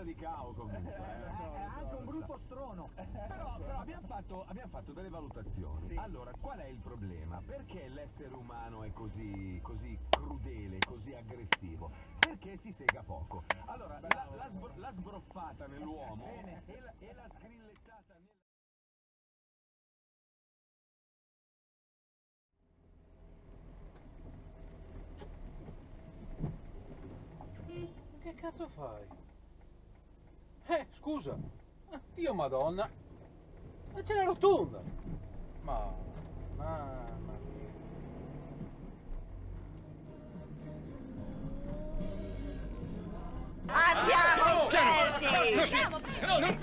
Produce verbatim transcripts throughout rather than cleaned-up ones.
testa di cavo comunque. È anche un brutto strono. Però, però abbiamo, fatto, abbiamo fatto delle valutazioni. Sì. Allora, qual è il problema? Perché l'essere umano è così, così crudele, così aggressivo? Perché si sega poco. Allora, la, la, sbro, la sbroffata nell'uomo e la, e la sgrillettata nel... Che cazzo fai? Eh, scusa. Dio madonna. Ma c'è la rotonda. Ma... Mamma mia. Andiamo, Sperti! No, non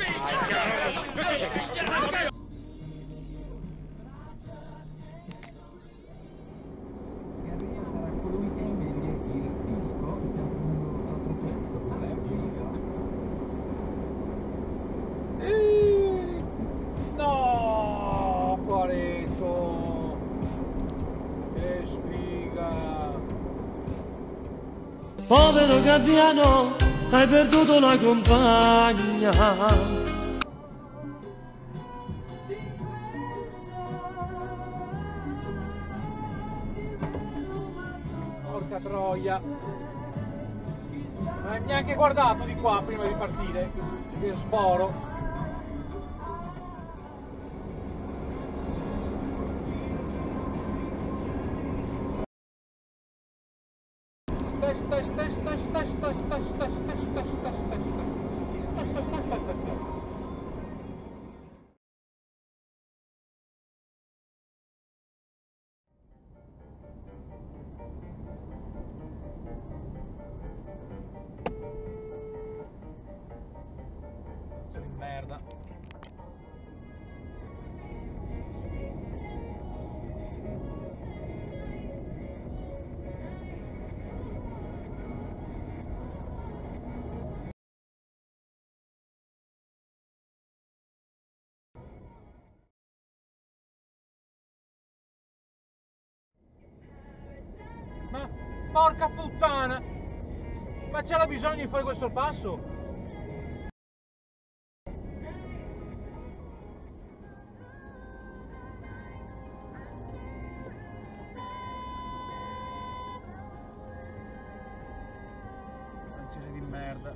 No, Quaretto! Che sfiga! Povero gabbiano, hai perduto la compagna. Porca troia! Non hai neanche guardato di qua prima di partire. Che sboro! Test, test, test, test, test, test, test, test, test, test, test, test, test, test, test, test, test, test, test. Cazzo di merda. Ma porca puttana! Ma c'era bisogno di fare questo passo? Francese di merda.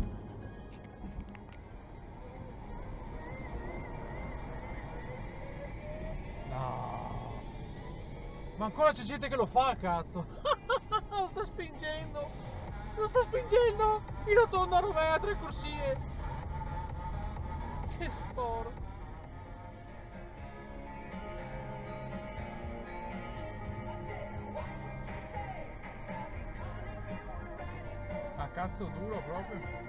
No. Ma ancora c'è gente che lo fa, cazzo! Lo sta spingendo! Lo sta spingendo! In rotonda rovea, tre corsie! Che sporo! A cazzo duro proprio!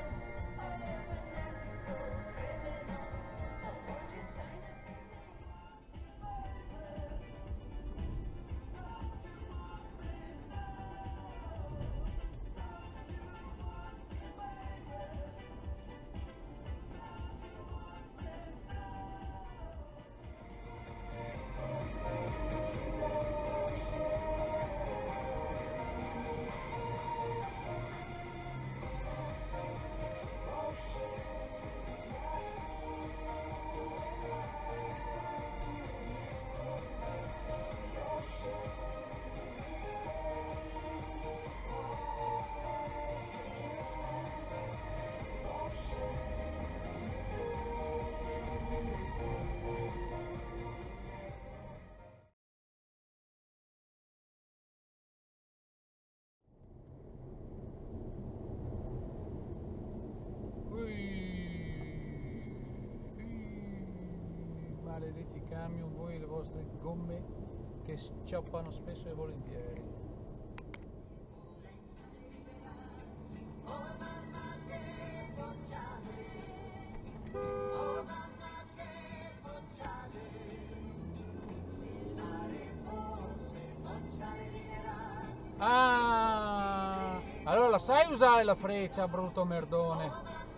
Maledetti camion, voi e le vostre gomme che sciappano spesso e volentieri. Ah, allora la sai usare la freccia, brutto merdone?